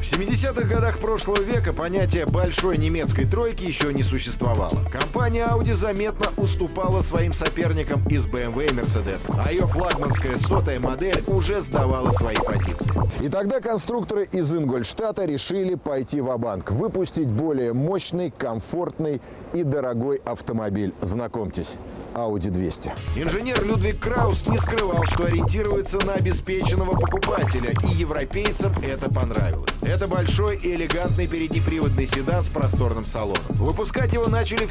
В 70-х годах прошлого века понятие «большой немецкой тройки» еще не существовало. Компания Audi заметно уступала своим соперникам из BMW и Mercedes, а ее флагманская сотая модель уже сдавала свои позиции. И тогда конструкторы из Ингольштата решили пойти ва-банк, выпустить более мощный, комфортный и дорогой автомобиль. Знакомьтесь, Audi 200. Инженер Людвиг Краус не скрывал, что ориентируется на обеспеченного покупателя, и европейцам это понравилось. Это большой и элегантный переднеприводный седан с просторным салоном. Выпускать его начали в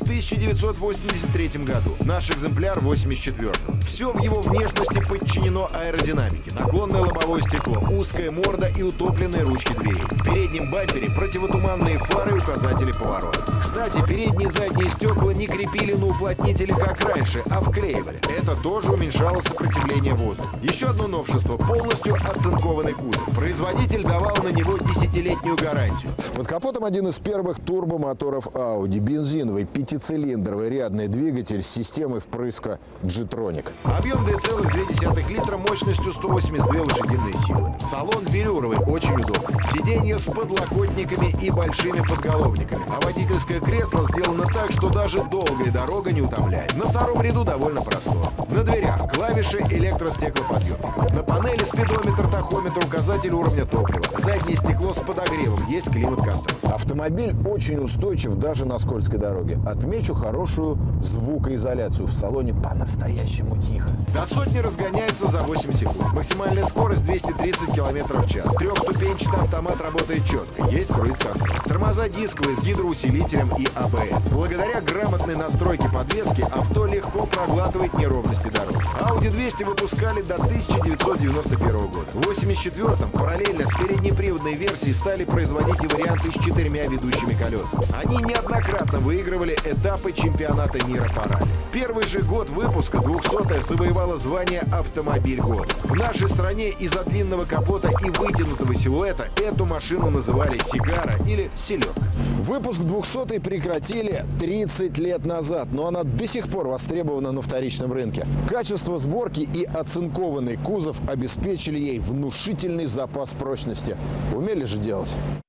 1983 году. Наш экземпляр в 1984. Все в его внешности подчинено аэродинамике. Наклонное лобовое стекло, узкая морда и утопленные ручки дверей. В переднем бампере противотуманные фары и указатели поворота. Кстати, передние и задние стекла не крепили на уплотнители, как раньше, а вклеивали. Это тоже уменьшало сопротивление воздуха. Еще одно новшество – полностью оцинкованный кузов. Производитель давал на него 10-летнюю гарантию. Под капотом один из первых турбомоторов Audi. Бензиновый, пятицилиндровый рядный двигатель с системой впрыска G-Tronic. Объем 2,2 литра мощностью 182 лошадиные силы. Салон велюровый, очень удобный. Сиденье с подлокотниками и большими подголовниками. А водительское кресло сделано так, что даже долгая дорога не утомляет. На втором ряду довольно простор. На дверях клавиши электростеклоподъемника. На панели спидометр, тахометр, указатель уровня топлива. Заднее стекло с подогревом, есть климат-контроль. Автомобиль очень устойчив даже на скользкой дороге. Отмечу хорошую звукоизоляцию. В салоне по-настоящему тихо. До сотни разгоняется за 8 секунд. Максимальная скорость 230 км в час. Трехступенчатый автомат работает четко. Есть круиз-контроль. Тормоза дисковые с гидроусилителем и АБС. Благодаря грамотной настройке подвески авто легко проглатывает неровности дорог. Audi 200 выпускали до 1991 года. В 1984-м параллельно с переднеприводной версией стали производить и варианты с 4 ведущими колесами. Они неоднократно выигрывали этапы чемпионата мира по ралли. В первый же год выпуска 200-я завоевала звание «Автомобиль года». В нашей стране из-за длинного капота и вытянутого силуэта эту машину называли «Сигара» или «Селедка». Выпуск 200-й прекратили 30 лет назад, но она до сих пор востребована на вторичном рынке. Качество сборки и оцинкованный кузов обеспечили ей внушительный запас прочности. Умели же делать.